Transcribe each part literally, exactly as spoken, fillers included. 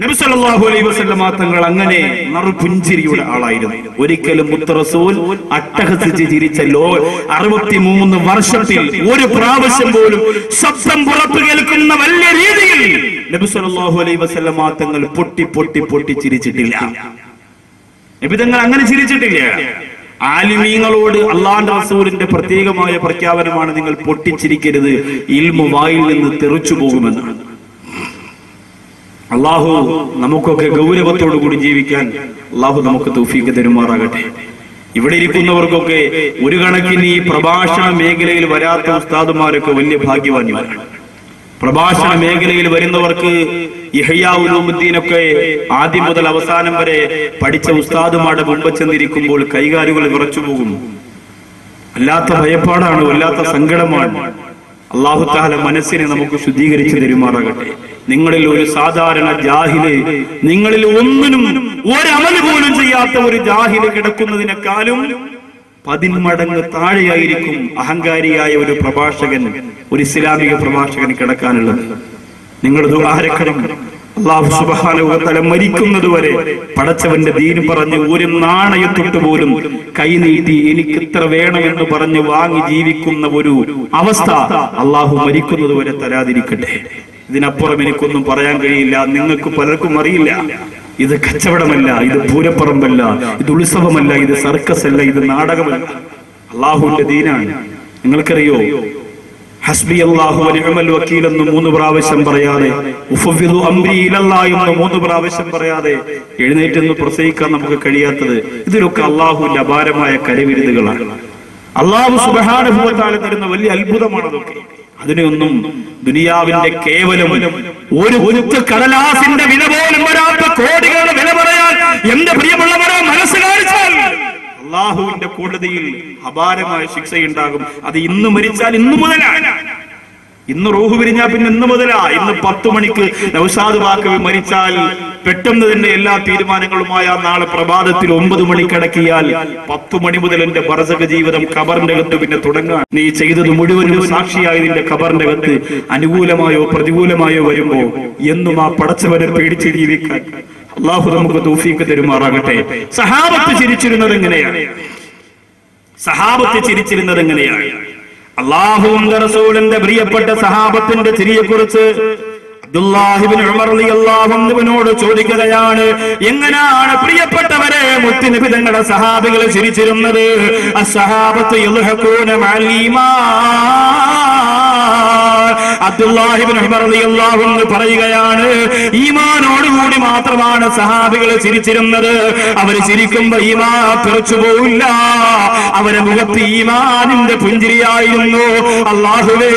നബി സല്ലല്ലാഹു അലൈഹി വസല്ലമ തങ്ങൾ അങ്ങനെ നറുപുഞ്ചിരിയുടെ ആളായിരുന്നു. ഒരിക്കലും മുത്ത് റസൂൽ അട്ടഹസിച്ച് ചിരിച്ച ലോ അറുപത്തിമൂന്ന് വർഷത്തിൽ ഒരു പ്രാവശ്യം പോലും ശബ്ദം പുറത്തു കേൾക്കുന്ന വലിയ രീതിയിൽ നബി സല്ലല്ലാഹു അലൈഹി വസല്ലമ തങ്ങൾ പൊട്ടി പൊട്ടി പൊട്ടി ചിരിച്ചിട്ടില്ല. നബി തങ്ങൾ അങ്ങനെ ചിരിച്ചിട്ടില്ല. ആലിമീങ്ങളോട് അല്ലാഹുവിന്റെ റസൂലിന്റെ പ്രത്യേകമായ പ്രഖ്യാപനമാണ്, നിങ്ങൾ പൊട്ടിച്ചിരിക്കരുത്, ഇൽമു വായിൽ നിന്ന് തെറിച്ചു പോകുമെന്നാണ്. അള്ളാഹു നമുക്കൊക്കെ ഗൗരവത്തോടു കൂടി ജീവിക്കാൻ അള്ളാഹു നമുക്ക് തൗഫീഖ് തരുമാറാകട്ടെ. ഇവിടെ ഇരിക്കുന്നവർക്കൊക്കെ ഒരു കണക്കിന് ഈ പ്രഭാഷണ മേഖലയിൽ വരാത്ത ഉസ്താദുമാരൊക്കെ വലിയ ഭാഗ്യവാന്മാരാണ്. പ്രഭാഷണ മേഖലയിൽ വരുന്നവർക്ക് ഇഹ്യാ ഉലൂമുദ്ദീനൊക്കെ ആദ്യം മുതൽ അവസാനം വരെ പഠിച്ച ഉസ്താദുമാരുടെ മുമ്പ് ചെന്നിരിക്കുമ്പോൾ കൈകാലുകൾ വിറച്ചു പോകും. വല്ലാത്ത ഭയപ്പാടാണ്, വല്ലാത്ത സങ്കടമാണ്. അല്ലാഹു തആല മനസ്സിനെ നമുക്ക് ശുദ്ധീകരിച്ചു തരുമാറാകട്ടെ. നിങ്ങളിൽ ഒരു സാധാരണ ജാഹില്, നിങ്ങളിൽ ഒന്നിനും ഒരമല് പോലും ചെയ്യാത്ത ഒരു ജാഹില് കിടക്കുന്നതിനേക്കാളും പതിന്മടങ്ങ് താഴെയായിരിക്കും അഹങ്കാരിയായ ഒരു പ്രഭാഷകൻ, ഒരു ഇസ്ലാമിക പ്രഭാഷകൻ കിടക്കാനുള്ളത്. നിങ്ങൾ ദുആരക്കണം, അല്ലാഹു സുബ്ഹാനഹു വ തആല മരിക്കുന്നത് വരെ പടച്ചവന്റെ ദീൻ പറഞ്ഞ് ഒരു നാണയത്തൊട്ട് പോലും കൈനീട്ടി എനിക്ക് ഇത്ര വേണമെന്ന് പറഞ്ഞ് വാങ്ങി ജീവിക്കുന്ന ഒരു അവസ്ഥ അല്ലാഹു മരിക്കുന്നത് വരെ തരാതിരിക്കട്ടെ. ഇതിനപ്പുറം എനിക്കൊന്നും പറയാൻ കഴിയില്ല. നിങ്ങൾക്ക് പലർക്കും അറിയില്ല, ഇത് കച്ചവടമല്ല, ഇത് പൂരപ്പറമ്പല്ല, ഇത് ഉത്സവമല്ല, ഇത് സർക്കസ് അല്ല, ഇത് നാടകമല്ല, അള്ളാഹുവിന്റെ ദീനാണ്. നിങ്ങൾക്കറിയോ, ഹസ്ബി അല്ലാഹു വ നിഅമൽ വക്കീൽ എന്ന് മൂന്ന് പ്രാവശ്യം പറയാതെ, ഉഫവ്വിദു അംരി ഇലല്ലാഹി എന്ന് മൂന്ന് പ്രാവശ്യം പറയാതെ എഴുന്നേറ്റെന്ന് പ്രസംഗിക്കാൻ നമുക്ക് കഴിയാത്തത്, ഇതിലൊക്കെ അള്ളാഹുവിന്റെ അപാരമായ കരവിരുതുകളാണ്. അള്ളാഹു സുബ്ഹാനഹു വ തആല തരുന്ന വലിയ അത്ഭുതമാണ് അതൊക്കെ. അതിനെയൊന്നും ദുനിയാവിന്റെ കേവലം ഒരു ഒരു കടലാസിന്റെ വില പോലും വരാത്ത കോടികളുടെ വില പറയാൻ എന്റെ പ്രിയമുള്ളവരെ മനസ്സ് കാണിച്ചാൽ അള്ളാഹുവിന്റെ കോടതിയിൽ അപാരമായ ശിക്ഷയുണ്ടാകും. അത് ഇന്ന് മരിച്ചാൽ ഇന്നു മുതലാണ്. ഇന്ന് റൂഹ് പിരിഞ്ഞാൽ പിന്നെ ഇന്ന് മുതലാ. ഇന്ന് പത്തു മണിക്ക് നൗഷാദ് ബാക്കവി മരിച്ചാൽ പെട്ടെന്ന് തന്നെ എല്ലാ തീരുമാനങ്ങളുമായ നാളെ പ്രഭാതത്തിൽ ഒമ്പത് മണിക്കടക്കിയാൽ പത്തു മണി മുതൽ എന്റെ ബർസഖ് ജീവിതം ഖബറിന്റെ അകത്ത് പിന്നെ തുടങ്ങാൻ. നീ ചെയ്തത് മുഴുവനും സാക്ഷിയായി നിന്റെ ഖബറിന്റെ അകത്ത് അനുകൂലമായോ പ്രതികൂലമായോ വരുമ്പോ എന്നും ആ പടച്ചവനെ പേടിച്ച് ജീവിക്കാൻ അള്ളാഹു നമുക്ക് തൗഫീഖ് തരുമാറാകട്ടെ. സഹാബത്ത് ചിരിച്ചിരുന്നത് എങ്ങനെയാണ്? സഹാബത്ത് ചിരിച്ചിരുന്നത് എങ്ങനെയാണ്? അല്ലാഹുവിന്റെ റസൂലിന്റെ പ്രിയപ്പെട്ട സഹാബത്തിന്റെ ചിരിയെ കുറിച്ച് അബ്ദുല്ലാഹി ഇബ്നു ഉമർ റളിയല്ലാഹു അൻഹുവിനോട് ചോദിക്കുകയാണ്, എങ്ങനെയാണ് പ്രിയപ്പെട്ടവരെ മുത്തുനബി തങ്ങളുടെ സഹാബികൾ ചിരിച്ചിരുന്നത്? അസ്സഹാബത്തു യൽഹഖൂന മഅൽ ഈമാൻ. അബ്ദുല്ലാഹി ഇബ്നു ഉമർ റളിയല്ലാഹു അൻഹു പറയുകയാണ്, ഈമാനോടുകൂടി മാത്രമാണ് സഹാബികൾ ചിരിച്ചിരുന്നത്. അവർ ചിരിക്കുമ്പോ ഈമാൻ തെറിച്ചു പോവില്ല. അവരെ മുഖത്ത് ഈമാനിന്റെ പുഞ്ചിരിയായിരുന്നു. അല്ലാഹുവേ,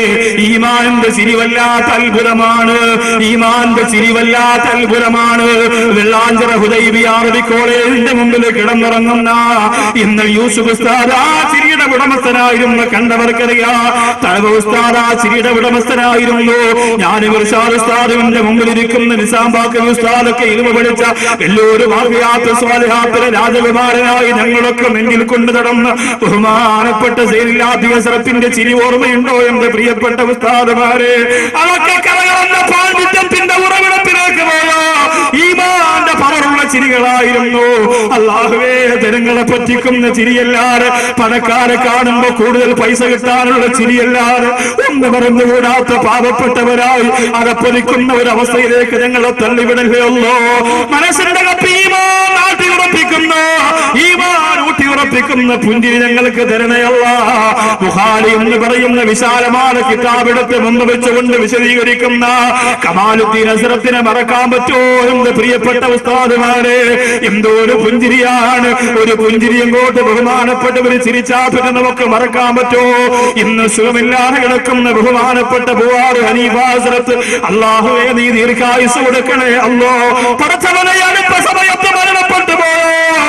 ഈമാനിന്റെ ചിരിവല്ലാത്ത അത്ഭുതമാണ്, ഈമാന്റെ ചിരിവല്ലാത്ത അത്ഭുതമാണ്. വെള്ളാഞ്ചിറ ഹുദൈബിയ അറബി കോളേജിന്റെ മുമ്പിൽ കിടന്നിറങ്ങുന്ന ഇന്ന് യൂസുഫ് ഉസ്താദ് ആ ചിരിയുടെ ഉടമസ്ഥനായിരുന്നു. കണ്ടവർക്കറിയാം, തഴവ ഉസ്താദ് ആ ചിരിയുടെ ഉടമസ്ഥനായിരുന്നു. ഞാൻ ഇർഷാദ് ഉസ്താദിന്റെ മുമ്പിൽ ഇരിക്കുന്ന നിസാം ബാക്കവി ഉസ്താദൊക്കെ ഇൽമ പഠിച്ച എല്ലാവരും വാഖിയാത്ത് സ്വാലിഹാത്തിലെ രാജകുമാരനായി ഞങ്ങളൊക്കെ നെഞ്ചിൽ കൊണ്ടു നടന്ന് ബഹുമാനപ്പെട്ട സൈനിലാദ്യ സറത്തിന്റെ ചിരി ഓർമ്മയുണ്ടോ എന്റെ പ്രിയപ്പെട്ട ഉസ്താദുമാരെ? അതൊക്കെ കലകളെന്ന പാണ്ഡിത്യത്തിന്റെ ഉറവിടത്തിലേക്ക് പോയോ ഈമാന്റെ പവറുള്ള ചിരികളായിരുന്നു. അല്ലാഹുവേ, ജനങ്ങളെ പറ്റിക്കുന്ന ചിരിയല്ലാതെ, പണക്കാരെ കാണുമ്പോ കൂടുതൽ പൈസ കിട്ടാനുള്ള ചിരിയല്ലാതെ ഒന്ന് മറന്നുകൂടാത്ത പാവപ്പെട്ടവരായി അകപ്പതിക്കുന്ന ഒരു അവസ്ഥയിലേക്ക് ഞങ്ങളെ തള്ളിവിടുകയുള്ളൂ. മനസ്സിന്റെ ഈമാൻ നാട്ടി ഉറപ്പിക്കുന്ന, ഈമാൻ ഊട്ടി ഉറപ്പിക്കുന്ന പുഞ്ചിരി ഞങ്ങൾക്ക് തരണയല്ല. ബുഖാരി എന്ന് പറയുന്ന വിശാലമായ കിതാബെടുത്ത് മുമ്പ് വെച്ചുകൊണ്ട് വിശദീകരിക്കുന്ന കമാലുദ്ദീൻ ഹസ്രത്തിനെ മറക്കാൻ പറ്റോ എന്ന് പ്രിയപ്പെട്ട ഉസ്താദുമാരെ? എന്തോ ഒരു പുഞ്ചിരിയാണ്. ഒരു പുഞ്ചിരി എങ്ങോട്ട് ബഹുമാനപ്പെട്ടവർ ചിരിച്ചാ പിന്നെ നമുക്ക് മറക്കാൻ പറ്റോ? ഇന്ന് സുഖമില്ലാതെ കിടക്കുന്ന ബഹുമാനപ്പെട്ട ബുവാറ് ഹനീഫ ഹസ്രത്ത്, അല്ലാഹുവേ നീ ദീർഘായുസ് കൊടുക്കണേ അല്ലോ. പടച്ചവനെ അടുത്ത സമയത്ത് മരണപ്പെട്ടു പോയോ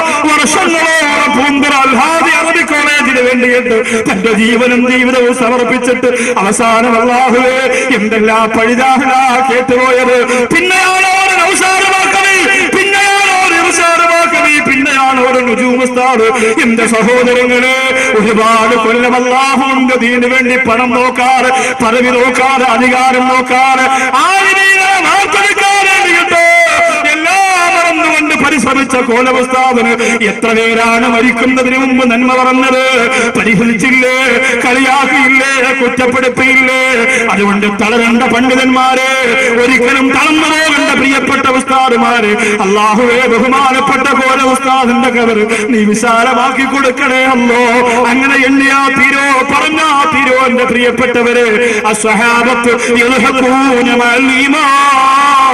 വർഷങ്ങളോളം പൂന്തുറ അൽഹാദി അറബി കോളേജിന് വേണ്ടിയിട്ട് തന്റെ ജീവനും ജീവിതവും സമർപ്പിച്ചിട്ട് അവസാനം അല്ലാഹുവേ എന്തെല്ലാം പഴിതാഹല കേട്ടുപോയത്. പിന്നെയാണോ നൗഷാദുമാക്കവി, പിന്നെയാണോ ഇർഷാദുമാക്കവി, പിന്നെയാണോ നുജൂമുസ്താദ്. എന്റെ സഹോദരങ്ങളെ, ഒരുപാട് കൊല്ലം അല്ലാഹുവിന്റെ ദീനിന് വേണ്ടി പണം നോക്കാറ്, പദവി നോക്കാറ്, അധികാരം നോക്കാറ്, ആരെയും വാർത്തെടുക്കാൻ വേണ്ടിയിട്ട് കോലവസ്ഥാപന് എത്ര പേരാണ് മരിക്കുന്നതിന് മുമ്പ് നന്മ പറഞ്ഞത്? പരിഹരിച്ചില്ലേ, കളിയാക്കിയില്ലേ, കുറ്റപ്പെടുത്തിയില്ലേ? അതുകൊണ്ട് തളരണ്ട പണ്ഡിതന്മാരെ, ഒരിക്കലും തളർന്നു പോകേണ്ട പ്രിയപ്പെട്ട ഉസ്താദുമാര്, അല്ലാഹുവേ ബഹുമാനപ്പെട്ട കോല ഉസ്താദിന്റെ ഖബർ നീ വിശാലമാക്കി കൊടുക്കണേ അല്ലോ. അങ്ങനെ എണ്ണിയാ തീരോ, പറഞ്ഞാ തീരോ എന്റെ പ്രിയപ്പെട്ടവര്. അസ്വഹാബത്ത് യൽഹഖൂന മഅൽ ഈമാൻ,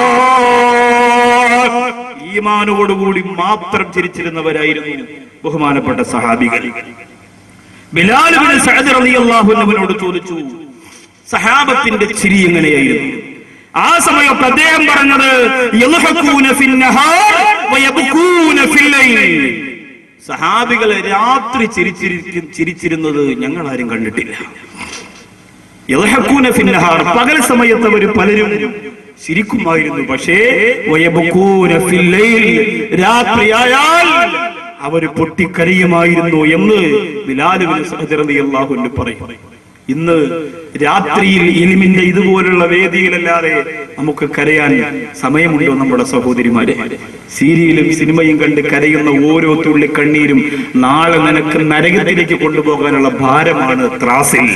ഈമാനോടുകൂടി മാത്രം ചിരിച്ചിരുന്നവരായിരുന്നു ബഹുമാനപ്പെട്ട സഹാബികൾ. ബിലാൽ ഇബ്നു സഅദ് റളിയല്ലാഹു അൻഹുവിനോട് ചോദിച്ചു, സഹാബത്തിന്റെ ചിരി എങ്ങനെയായിരുന്നു? ആ സമയത്ത് അദ്ദേഹം പറഞ്ഞത്, യൽഹഖൂന ഫിന്നഹാർ വയബ്കൂന ഫില്ലൈൽ, സഹാബികൾ രാത്രി ചിരിച്ചിരിക്കും ചിരിച്ചിരുന്നത് ഞങ്ങൾ ആരും കണ്ടിട്ടില്ല. യൽഹഖൂന ഫിന്നഹാർ, പകൽ സമയത്ത് അവർ പലരും ചിരിക്കുമായിരുന്നു, പക്ഷേ വയബ്കൂന ഫില്ലൈൽ, രാത്രിയായാൽ അവര് പൊട്ടിക്കരയുമായിരുന്നു എന്ന് ബിലാൽ ഇബ്നു സഅദ് റളിയല്ലാഹു അൻഹു പറയും. ഇന്ന് രാത്രിയിൽ ഇൽമിന്റെ ഇതുപോലുള്ള വേദിയിലല്ലാതെ നമുക്ക് കരയാൻ സമയമുണ്ടോ നമ്മുടെ സഹോദരിമാരെ? സീരിയലും സിനിമയും കണ്ട് കരയുന്ന ഓരോ തുള്ളി കണ്ണീരും നാളെ നിനക്ക് നരകത്തിലേക്ക് കൊണ്ടുപോകാനുള്ള ഭാരമാണ് ത്രാസിൽ.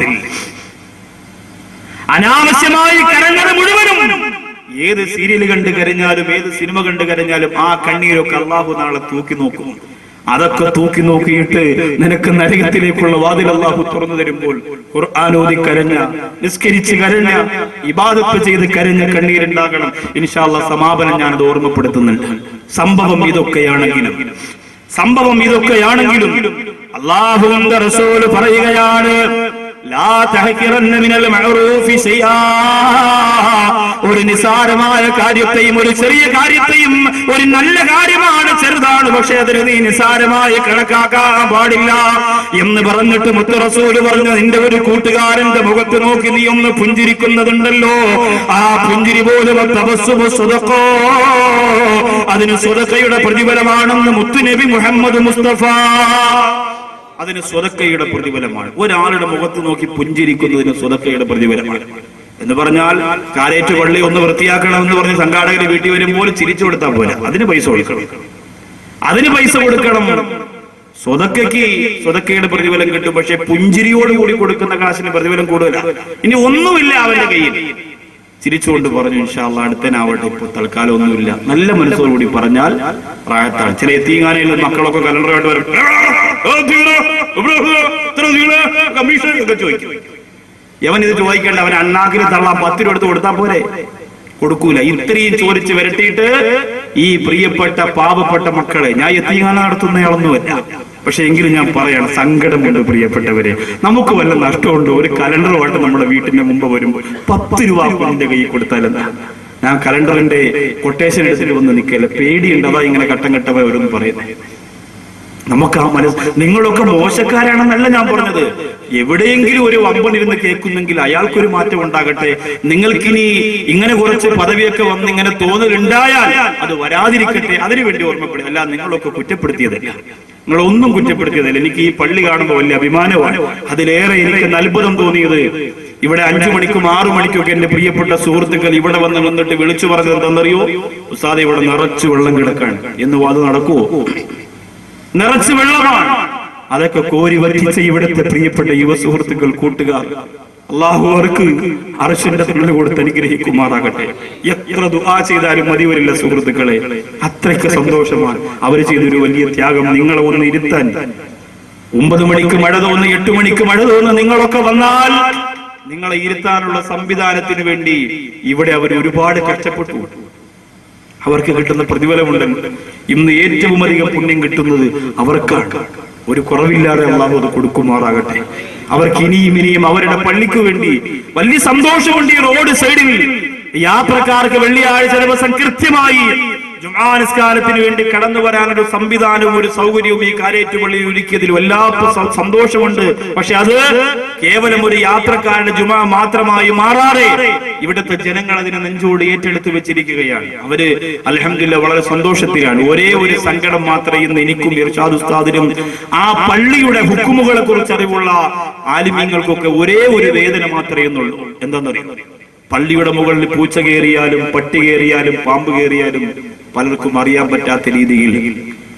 അനാവശ്യമായി കരഞ്ഞത് മുഴുവനും, ഏത് സീരിയൽ കണ്ട് കരഞ്ഞാലും ഏത് സിനിമ കണ്ട് കരഞ്ഞാലും ആ കണ്ണീരൊക്കെ അള്ളാഹു നാളെ തൂക്കി നോക്കും. അതൊക്കെ തൂക്കി നോക്കിയിട്ട് നിനക്ക് നരകത്തിലേക്കുള്ള വാതിൽ അല്ലാഹു തുറന്നു തരുമ്പോൾ ഖുർആൻ ഓതി കരഞ്ഞ, നിസ്കരിച്ച് കരഞ്ഞ, ഇബാദത്ത് ചെയ്ത് കരഞ്ഞ കണ്ണീരുണ്ടാകണം. ഇൻഷാ അല്ലാഹ് സമാപനം ഞാനത് ഓർമ്മപ്പെടുത്തുന്നുണ്ട്. സംഭവം ഇതൊക്കെയാണെങ്കിലും സംഭവം ഇതൊക്കെയാണെങ്കിലും അല്ലാഹുവിന്റെ റസൂൽ പറയുകയാണ്, ലാ തഹ്കിറന്ന മിനൽ മഅറൂഫി ശൈആ, ഒരു നിസാരമായ കാര്യത്തെയും ഒരു ചെറിയ കാര്യത്തെയും, ഒരു നല്ല കാര്യമാണ്, ചെറുതാണ്, പക്ഷെ അതിന് നീ നിസാരമായി കണക്കാക്കാൻ പാടില്ല എന്ന് പറഞ്ഞിട്ട് മുത്ത് റസൂൽ പറഞ്ഞു, നിന്റെ ഒരു കൂട്ടുകാരന്റെ മുഖത്ത് നോക്കി നീ ഒന്ന് പുഞ്ചിരിക്കുന്നതുണ്ടല്ലോ, ആ പുഞ്ചിരി പോലും തബസ്സുമു സ്വദഖോ, അതിന് സ്വദഖയുടെ പ്രതിഫലമാണെന്ന് മുത്തുനബി മുഹമ്മദ് മുസ്തഫ. അതിന് സ്വദഖയുടെ പ്രതിഫലമാണ്. ഒരാളുടെ മുഖത്ത് നോക്കി പുഞ്ചിരിക്കുന്നതിന് സ്വദഖയുടെ പ്രതിഫലമാണ് എന്ന് പറഞ്ഞാൽ, കാരേറ്റ് പള്ളി ഒന്ന് വൃത്തിയാക്കണം എന്ന് പറഞ്ഞ് സംഘാടകർ വീട്ടിൽ വരുമ്പോൾ ചിരിച്ചു കൊടുത്താൽ പോരാ, അതിന് പൈസ കൊടുക്കണം, അതിന് പൈസ കൊടുക്കണം. സ്വദഖയ്ക്ക് സ്വദഖയുടെ പ്രതിഫലം കിട്ടും, പക്ഷെ പുഞ്ചിരിയോടുകൂടി കൊടുക്കുന്ന കാശിന് പ്രതിഫലം കൂടുതലാണ്. ഇനി ഒന്നുമില്ല അവന്റെ കയ്യിൽ, ചിരിച്ചുകൊണ്ട് പറഞ്ഞു, ഇൻഷാ അല്ലാഹ് അടുത്തനാവട്ടെ, ഇപ്പൊ തൽക്കാലം ഒന്നുമില്ല, നല്ല മനസ്സോടുകൂടി പറഞ്ഞാൽ പ്രായത്താണ്. ചില എത്തീങ്ങാനയിൽ മക്കളൊക്കെ കലണ്ടറായിട്ട് വരും, കമ്മീഷൻ ഒക്കെ ചോദിക്കും. യവൻ ഇത് ചോദിക്കേണ്ട, അവൻ അണ്ണാക്കിന് തള്ളാൻ പത്ത് രൂപ എടുത്ത് കൊടുത്താൽ പോരെ? കൊടുക്കൂല. ഇത്രയും ചോദിച്ച് വരട്ടിയിട്ട് ഈ പ്രിയപ്പെട്ട പാവപ്പെട്ട മക്കളെ, ഞാൻ എത്തീങ്ങാന നടത്തുന്നയാളൊന്നുമല്ല, പക്ഷെ എങ്കിലും ഞാൻ പറയാണ്, സങ്കടമുണ്ട് പ്രിയപ്പെട്ടവരെ. നമുക്ക് വല്ല നഷ്ടമുണ്ടോ? ഒരു കലണ്ടറുമായിട്ട് നമ്മുടെ വീട്ടിന്റെ മുമ്പ് വരുമ്പോൾ പത്ത് രൂപ എന്റെ കയ്യിൽ കൊടുത്താലെന്താ? ഞാൻ കലണ്ടറിന്റെ കൊട്ടേഷൻ എടുത്തിട്ട് വന്ന് നിൽക്കല്ല, പേടിയുണ്ട്, അതാ ഇങ്ങനെ ഘട്ടം ഘട്ടമായി ഓരോന്ന് പറയുന്നത്. നമുക്ക് ആ മനസ്സ്, നിങ്ങളൊക്കെ മോശക്കാരാണെന്നല്ല ഞാൻ പറഞ്ഞത്, എവിടെയെങ്കിലും ഒരു വമ്പനിരുന്ന് കേൾക്കുന്നെങ്കിൽ അയാൾക്കൊരു മാറ്റം ഉണ്ടാകട്ടെ. നിങ്ങൾക്കിനി ഇങ്ങനെ കുറച്ച് പദവിയൊക്കെ വന്ന് ഇങ്ങനെ തോന്നലുണ്ടായാൽ അത് വരാതിരിക്കട്ടെ, അതിനുവേണ്ടി ഓർമ്മപ്പെടുക. അല്ല, നിങ്ങളൊക്കെ കുറ്റപ്പെടുത്തിയതല്ല, നിങ്ങളൊന്നും കുറ്റപ്പെടുത്തിയതല്ല. എനിക്ക് ഈ പള്ളി കാണുമ്പോൾ വലിയ അഭിമാനമാണ്. അതിലേറെ എനിക്ക് അത്ഭുതം തോന്നിയത്, ഇവിടെ അഞ്ചു മണിക്കും ആറു മണിക്കൊക്കെ എന്റെ പ്രിയപ്പെട്ട സുഹൃത്തുക്കൾ ഇവിടെ വന്ന് വന്നിട്ട് വിളിച്ചു പറഞ്ഞത് എന്താണെന്നറിയോ? ഉസ്താദേ, ഇവിടെ നിറച്ചു വെള്ളം കിടക്കാണ് എന്ന്. അത് നടക്കുവോ? നിറച്ച് വെള്ളമാണ്. അതൊക്കെ കോരി വറ്റിച്ച ഇവിടുത്തെ പ്രിയപ്പെട്ട യുവ സുഹൃത്തുക്കൾ, കൂട്ടുകാർ, അള്ളാഹു അവർക്ക് അർശിന്റെ തണല് കൊടുത്ത് അനുഗ്രഹിക്കുമാറാകട്ടെ. എത്ര ദുആ ചെയ്താലും മതി വരില്ല സുഹൃത്തുക്കളെ, അത്രയ്ക്ക് സന്തോഷമാണ് അവർ ചെയ്തൊരു വലിയ ത്യാഗം. നിങ്ങളെ ഒന്ന് ഇരുത്താൻ, ഒമ്പത് മണിക്ക് മഴ തോന്നുന്നു, എട്ട് മണിക്ക് മഴ തോന്നുന്നു, നിങ്ങളൊക്കെ വന്നാൽ നിങ്ങളെ ഇരുത്താനുള്ള സംവിധാനത്തിന് വേണ്ടി ഇവിടെ അവർ ഒരുപാട് കഷ്ടപ്പെട്ടു. അവർക്ക് കിട്ടുന്ന പ്രതിഫലമുണ്ട്. ഇന്ന് ഏറ്റവും അധികം പുണ്യം കിട്ടുന്നത് അവർക്കാണ്. ഒരു കുറവില്ലാതെ അല്ലാഹു അത് കൊടുക്കുമാറാകട്ടെ. അവർക്ക് ഇനിയും ഇനിയും അവരുടെ പള്ളിക്ക് വേണ്ടി വലിയ സന്തോഷമുണ്ട്. ഈ റോഡ് സൈഡിൽ യാത്രക്കാർക്ക് വെള്ളിയാഴ്ച ദിവസം കൃത്യമായി ജുമാ നിസ്കാരത്തിന് വേണ്ടി കടന്നു വരാനൊരു സംവിധാനവും ഒരു സൗകര്യവും ഈ കാരേറ്റ് പള്ളിയിൽ ഒരുക്കിയതിൽ വല്ലാത്ത സന്തോഷമുണ്ട്. പക്ഷെ അത് കേവലം ഒരു യാത്രക്കാരുടെ ജുമാ മാത്രമായി മാറാതെ ഇവിടുത്തെ ജനങ്ങൾ അതിനെ നെഞ്ചോട് ഏറ്റെടുത്ത് വെച്ചിരിക്കുകയാണ്. അവര് അൽഹംദുലില്ലാഹ് വളരെ സന്തോഷത്തിലാണ്. ഒരേ ഒരു സങ്കടം മാത്രമേ ഇന്ന് എനിക്കും ഇർഷാദ് ഉസ്താദിനും ആ പള്ളിയുടെ ഹുക്കുമുകളെ കുറിച്ച് അറിവുള്ള ആലിമീങ്ങൾക്കൊക്കെ ഒരേ ഒരു വേദന മാത്രമേ എന്നുള്ളൂ. എന്താണെന്നറിയാം, പള്ളിയുടെ മുകളിൽ പൂച്ച കയറിയാലും പട്ടി കയറിയാലും പാമ്പ് കയറിയാലും പലർക്കും അറിയാൻ പറ്റാത്ത രീതിയിൽ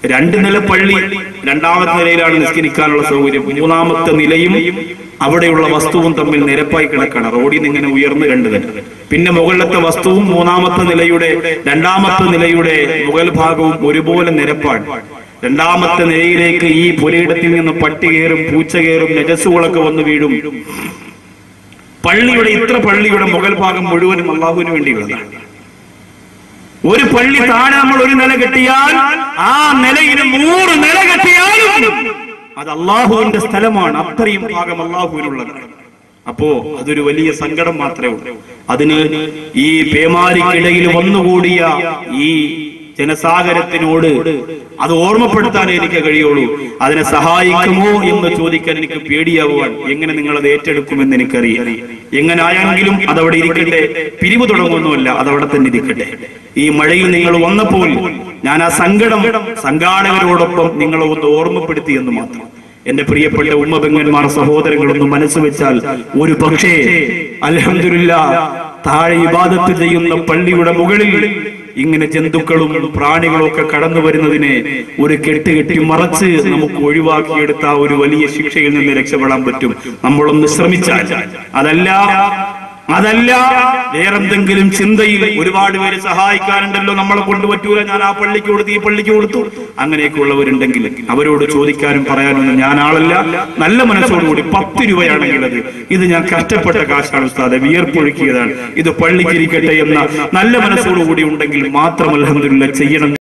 രണ്ട് നില പള്ളി, രണ്ടാമത്തെ നിലയിലാണ് നിസ്കരിക്കാനുള്ള സൗകര്യം. മൂന്നാമത്തെ നിലയും അവിടെയുള്ള വസ്തുവും തമ്മിൽ നിരപ്പായി കിടക്കണം. റോഡിൽ നിന്ന് ഇങ്ങനെ ഉയർന്ന് രണ്ട് നില. പിന്നെ മുകളിലത്തെ വസ്തുവും മൂന്നാമത്തെ നിലയുടെ രണ്ടാമത്തെ നിലയുടെ മുകൾ ഭാഗവും ഒരുപോലെ നിരപ്പാണ്. രണ്ടാമത്തെ നിലയിലേക്ക് ഈ പുരയിടത്തിൽ നിന്ന് പട്ടി കയറും, പൂച്ച കയറും, നജസ്സുകളൊക്കെ വന്ന് വീഴും. പള്ളിയുടെ ഇത്ര പള്ളിയുടെ മുകൾ ഭാഗം മുഴുവനും അള്ളാഹുവിന് വേണ്ടിയുള്ളതാണ്. ഒരു പള്ളി താഴെ നമ്മൾ ഒരു നില കെട്ടിയാൽ ആ നിലയിൽ നൂറ് നില കെട്ടിയാലും അത് അള്ളാഹുവിന്റെ സ്ഥലമാണ്. അത്രയും ഭാഗം അള്ളാഹുവിനുള്ളതാണ്. അപ്പോ അതൊരു വലിയ സങ്കടം മാത്രമേ ഉള്ളൂ. അതിന് ഈ പേമാരിക്കിടയിൽ വന്നുകൂടിയ ഈ ജനസാഗരത്തിനോട് അത് ഓർമ്മപ്പെടുത്താൻ എനിക്ക് കഴിയുള്ളൂ. അതിനെ സഹായിക്കുമോ എന്ന് ചോദിക്കാൻ എനിക്ക് പേടിയാവുവാൻ. എങ്ങനെ നിങ്ങൾ അത് ഏറ്റെടുക്കുമെന്ന് എനിക്കറിയാം. എങ്ങനെ ആയെങ്കിലും അതവിടെ ഇരിക്കട്ടെ, പിരിവ് തുടങ്ങുന്നുമല്ല, അതവിടെ തന്നെ ഇരിക്കട്ടെ. ഈ മഴയിൽ നിങ്ങൾ വന്നപ്പോൾ ഞാൻ ആ സങ്കടം സംഘാടകരോടൊപ്പം നിങ്ങളെ ഒന്ന് ഓർമ്മപ്പെടുത്തി എന്ന് മാത്രം. എന്റെ പ്രിയപ്പെട്ട ഉമ്മബെങ്ങന്മാർ, സഹോദരങ്ങളൊന്നും മനസ്സ് വെച്ചാൽ ഒരു പക്ഷേ അൽഹംദുലില്ലാഹ് താഴെ ഇബാദത്ത് ചെയ്യുന്ന പള്ളിയുടെ മുകളിൽ ഇങ്ങനെ ജന്തുക്കളും പ്രാണികളും ഒക്കെ കടന്നു വരുന്നതിനെ ഒരു കെട്ട് കെട്ടി മറച്ച് നമുക്ക് ഒഴിവാക്കിയെടുത്ത ഒരു വലിയ ശിക്ഷയിൽ നിന്ന് രക്ഷപ്പെടാൻ പറ്റും നമ്മളൊന്ന് ശ്രമിച്ചാൽ. അതല്ല അതല്ല വേറെന്തെങ്കിലും ചിന്തയിൽ ഒരുപാട് പേര് സഹായിക്കാനുണ്ടല്ലോ, നമ്മളെ കൊണ്ട് പറ്റൂല, ഞാൻ ആ പള്ളിക്ക് കൊടുത്തു ഈ പള്ളിക്ക് കൊടുത്തു, അങ്ങനെയൊക്കെ ഉള്ളവരുണ്ടെങ്കിൽ അവരോട് ചോദിക്കാനും പറയാനൊന്നും ഞാൻ ആളല്ല. നല്ല മനസ്സോടുകൂടി പത്ത് രൂപയാണെങ്കിൽ അത് ഇത് ഞാൻ കഷ്ടപ്പെട്ട കാശാണ് ഉസ്താദെ, വിയർപ്പൊഴുക്കിയതാണ്, ഇത് പള്ളിക്കിരിക്കട്ടെ എന്ന നല്ല മനസ്സോടുകൂടി ഉണ്ടെങ്കിൽ മാത്രം അൽഹംദുലില്ലാഹ് ചെയ്യണം.